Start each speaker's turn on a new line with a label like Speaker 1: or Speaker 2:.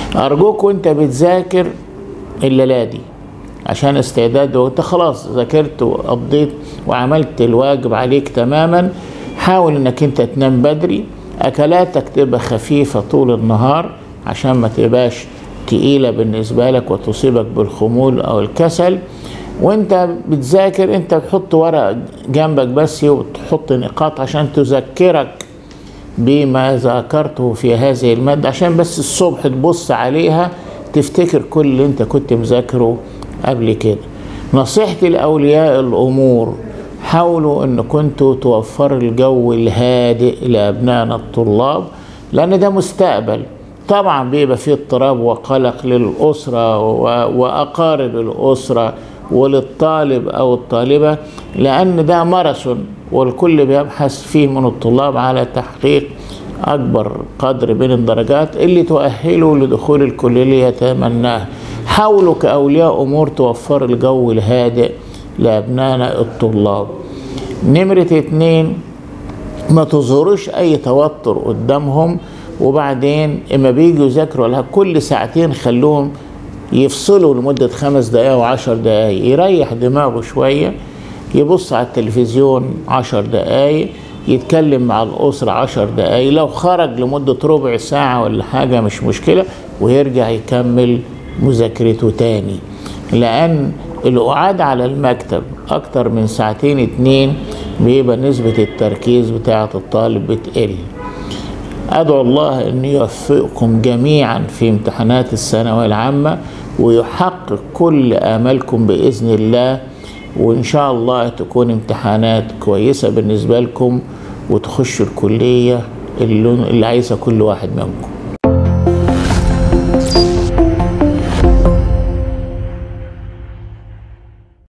Speaker 1: أرجوك وأنت بتذاكر الليلة دي عشان استعداد، وأنت خلاص ذاكرت وقضيت وعملت الواجب عليك تماما، حاول إنك أنت تنام بدري، أكلاتك تبقى خفيفة طول النهار عشان ما تبقاش تقيلة بالنسبة لك وتصيبك بالخمول أو الكسل. وانت بتذاكر انت بتحط ورق جنبك بس وتحط نقاط عشان تذكرك بما ذاكرته في هذه المادة، عشان بس الصبح تبص عليها تفتكر كل اللي انت كنت مذاكره قبل كده. نصيحتي لأولياء الأمور، حاولوا ان كنتوا توفروا الجو الهادئ لأبنائنا الطلاب، لأن ده مستقبل. طبعا بيبقى فيه اضطراب وقلق للأسرة وأقارب الأسرة وللطالب أو الطالبة، لأن ده ماراثون والكل بيبحث فيه من الطلاب على تحقيق أكبر قدر من الدرجات اللي تؤهله لدخول الكلية اللي يتمناها. حاولوا كأولياء أمور توفروا الجو الهادئ لأبنائنا الطلاب. نمرة 2، ما تظهروش أي توتر قدامهم، وبعدين اما بيجوا يذاكروا لها كل ساعتين خلوهم يفصلوا لمدة 5 دقايق و10 دقايق، يريح دماغه شوية، يبص على التلفزيون 10 دقايق، يتكلم مع الأسرة 10 دقايق، لو خرج لمدة ربع ساعة ولا حاجة مش مشكلة، ويرجع يكمل مذاكرته تاني. لأن القعاد على المكتب أكتر من 2 بيبقى نسبة التركيز بتاعة الطالب بتقل. أدعو الله أن يوفقكم جميعا في امتحانات الثانوية العامة ويحقق كل آمالكم بإذن الله، وإن شاء الله تكون امتحانات كويسة بالنسبة لكم وتخشوا الكلية اللي عايزها كل واحد منكم.